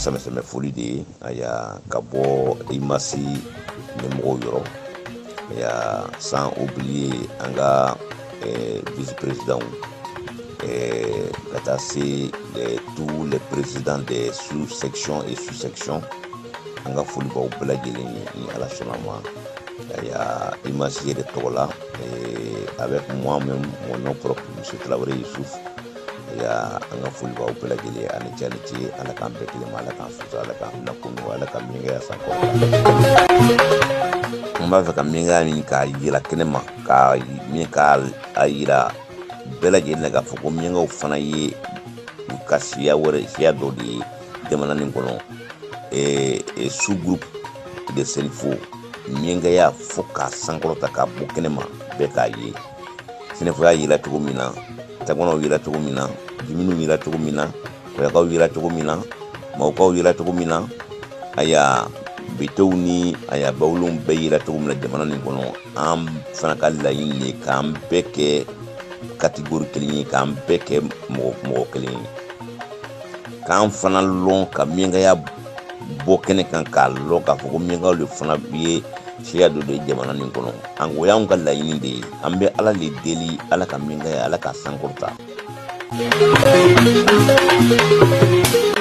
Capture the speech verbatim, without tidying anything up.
sɛmɛsɛmɛ foli de ye aya ka bɔ imasi ɲɛmɔgɔw yɔrɔ aya sans oublier an ka vice président ka taa se tous les présidents des sous-sections et sous-sections an ka foli b'aw bɛɛ lajɛlen ye ni ala sɔnna ma aya imasi yɛrɛ tɔgɔ la avec moi-même mon nom propre monsieur Traoré Youssouf ya an ka foli b'aw bɛɛ lajɛlen ani cɛ ni ce ala k'an bɛɛ kelen ma ala k'an fusa ala k'an lakunu ala ka minkɛya sankɔ n b'a fɛ ka minkɛya min k'a yira kɛnɛ ma ka min k'a yira bɛɛ lajɛlen na k'a fɔ ko minkɛw fana ye u ka siya wɛrɛ siya dɔ de ye jamana nin kɔnɔ sous groupe de Senefo minkɛya fo k'a sankɔrɔta k'a bɔ kɛnɛ ma bɛɛ k'a ye Senefo y'a yira cogo min na Tangɔnɔw yira cogo min na Jiminiw yira cogo min na Koyakaw yira cogo min na Mawukaw yira cogo min na aya Betew ni aya Bawulenw bɛɛ yira cogo min na jamana nin kɔnɔ an fana ka laɲini ye k'an bɛɛ kɛ catégorie kelen ye k'an bɛɛ kɛ mɔgɔ mɔgɔ kelen ye k'an fana lɔn ka minkɛya bɔ kɛnɛ kan k'a lɔn k'a fɔ ko minkɛw de fana ye siya dɔ de jamana nin kɔnɔ an o y'anw ka laɲini de ye an bɛ ala le deli ala ka minkɛya ala ka sankɔrɔta